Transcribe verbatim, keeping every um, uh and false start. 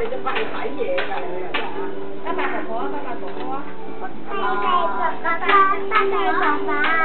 你就快去睇嘢㗎，你啊！拜拜婆婆，拜拜婆婆。拜拜爸爸，拜拜爸爸。